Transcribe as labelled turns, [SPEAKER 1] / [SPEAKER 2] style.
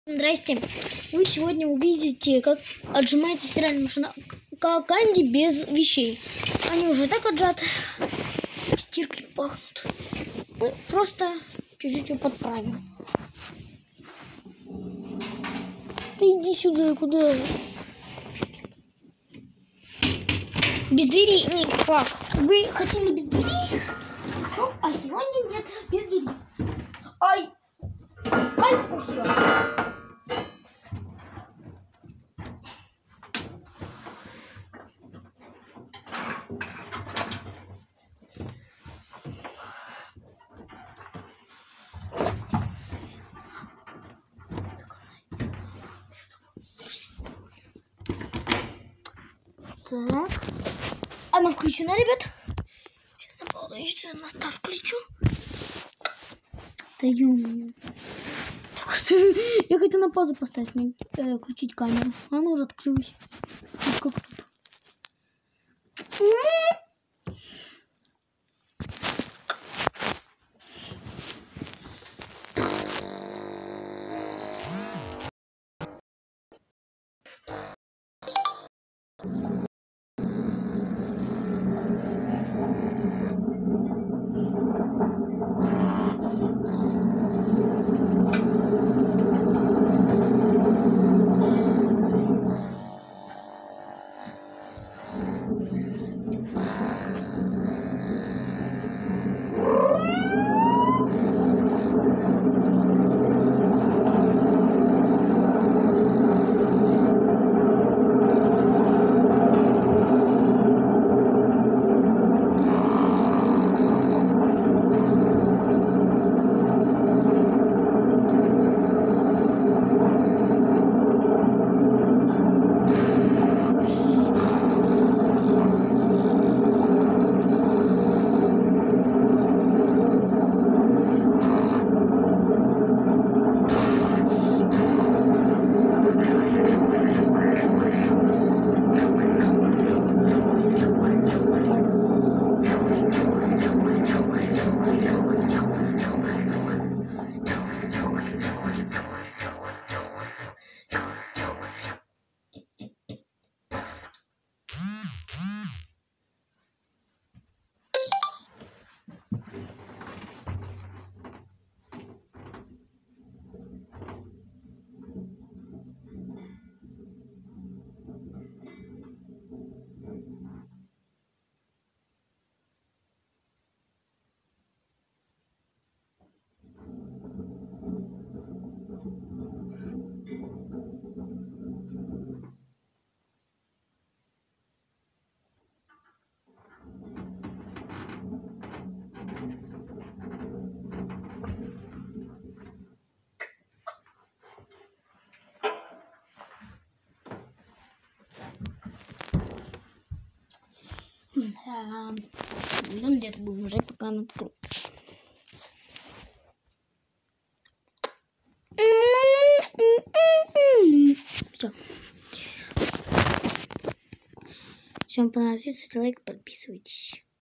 [SPEAKER 1] Здрасте. Вы сегодня увидите, как отжимается стиральная машина Канди без вещей. Они уже так отжаты. Стирки пахнут. Мы просто чуть-чуть ее подправим. Ты иди сюда, куда? Без двери никак. Вы хотели без двери? Ну, а сегодня нет, без двери. Ай! Ай, вкусилась. Так. Она включена, ребят. Сейчас я получится настав включу. Да ё-моё. Я хотела на паузу поставить, включить камеру. Она уже открылась. Вот как тут. Ну, где-то будем ждать, пока она откроется. Все. Всем понравилось, ставьте лайк, подписывайтесь.